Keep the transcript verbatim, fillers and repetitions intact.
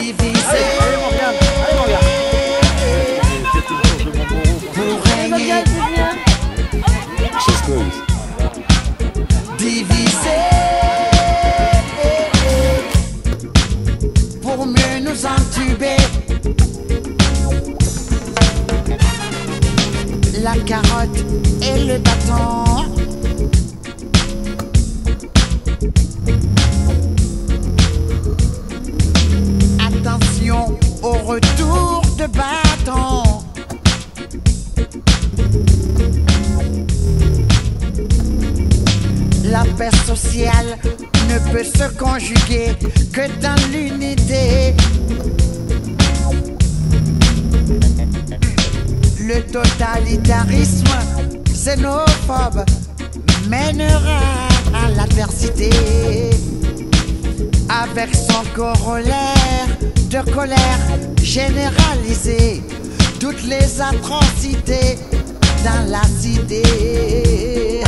divisé. Allez Morgane, allez Morgane. Pour régner, divisé. Pour mieux nous entuber. La carotte et le bâton. Attention au retour de bâton. La paix sociale ne peut se conjuguer que dans l'unité. Le totalitarisme xénophobe mènera à l'adversité. Avec son corollaire de colère généralisée, toutes les atrocités dans la cité.